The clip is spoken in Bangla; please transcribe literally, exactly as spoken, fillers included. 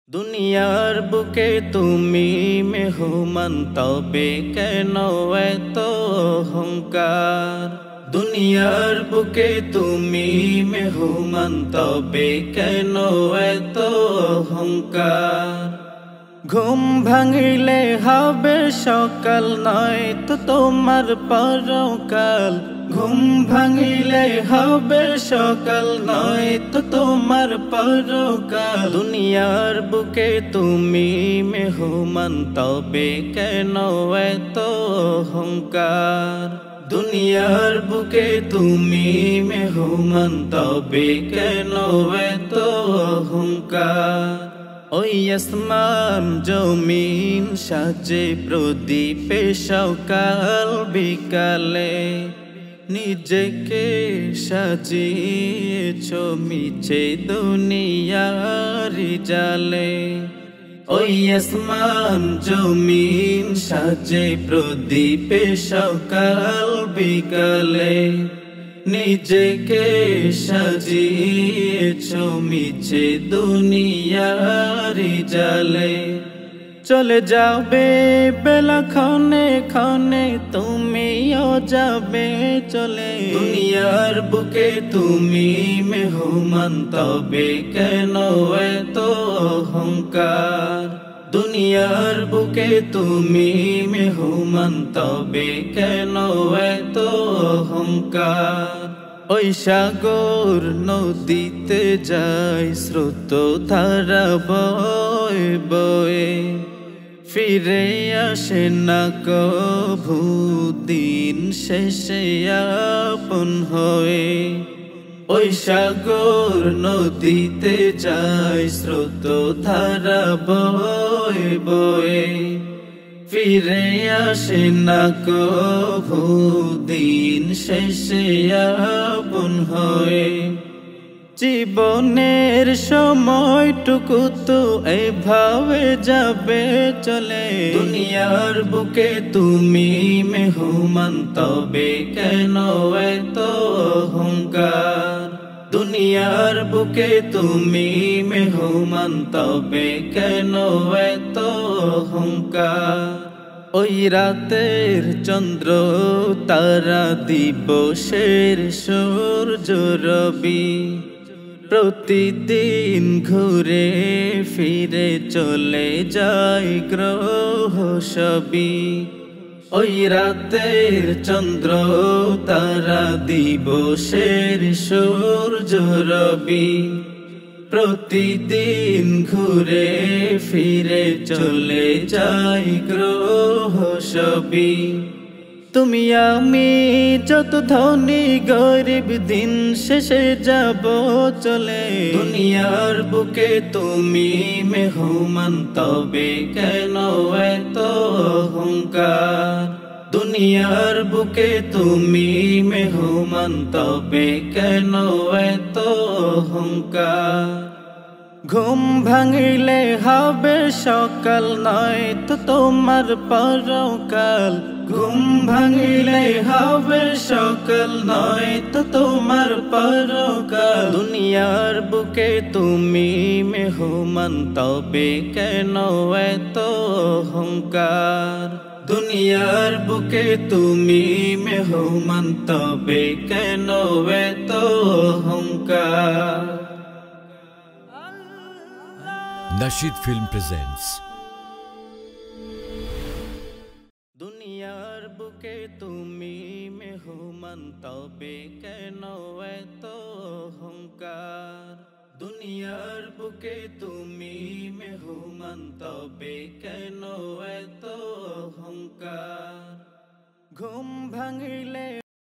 দুনিয়ার বুকে তুমি মেহমান তবে কেন এত অহংকার। দুনিয়ার বুকে তুমি মেহমান তবে কেন এত অহংকার। ঘুম ভাঙিলে হবে সকাল নয় তো তোমার পরকাল। ঘুম ভাঙিলে হবে সকাল নয় তো তোমার পরকাল। দুনিয়ার বুকে তুমি মেহমান তবে কেন এত অহংকার। দুনিয়ার বুকে তুমি মেহমান তবে কেন এত অহংকার। ওই আসমান জমিন সাজে প্রদীপে সকাল বিকালে। নিজেকে সাজিয়েছ মিছে দুনিয়ার জালে। ওই আসমান জমিন সাজে প্রদীপে সকাল বিকালে। নিজেকে সাজিয়েছ মিছে দুনিয়ার জালে। চলে যাবে বেলা ক্ষণে ক্ষণে তুমিও যাবে চলে। দুনিয়ার বুকে তুমি মেহমান তবে কেন এত অহংকার। দুনিয়ার বুকে তুমি মেহমান তবে কেন এত অহংকার। ওই সাগর নদীতে যায় স্রোত ধারা বয়ে বয়ে। ফিরে আসে না কভু দিন শেষে আপন হয়ে। ওই সাগর নদীতে যায় স্রোত ধারা বয়ে বয়ে। ফিরে আসে না কভু দিন শেষে আপন হয়ে। জীবনের সময়টুকু তো এভাবে যাবে চলে। দুনিয়ার বুকে তুমি মেহমান তবে কেন এত অহংকার। দুনিয়ার বুকে তুমি মেহমান তবে কেন এত অহংকার। ওই রাতের চন্দ্র তারা দিবসের সূর্য রবি। প্রতিদিন ঘুরে ফিরে চলে যায় গ্রহ সবই। ওই রাতের চন্দ্র তারা দিবসের সূর্য রবি। প্রতিদিন ঘুরে ফিরে চলে যায় গ্রহ সবই। তুমি আমি যত ধনী গরিব দিন শেষে যাব চলে। দুনিয়ার বুকে তুমি মেহমান তবে কেন এত অহংকার। দুনিয়ার বুকে তুমি মেহমান তবে কেন এত অহংকার। ঘুম ভাঙিলে হবে সকাল নয় তো তোমার পরকাল। ঘুম ভাঙিলে হবে সকাল নয় তো তোমার পরকাল। দুনিয়ার বুকে তুমি মেহমান তবে কেন এত অহংকার। দুনিয়ার বুকে তুমি মেহমান তবে কেন এত অহংকার। Nasheed Film presents দুনিয়ার বুকে তুমি মেহমান তবে কেন এত অহংকার। দুনিয়ার বুকে তুমি মেহমান তবে কেন এত অহংকার। ঘুম ভাঙিলে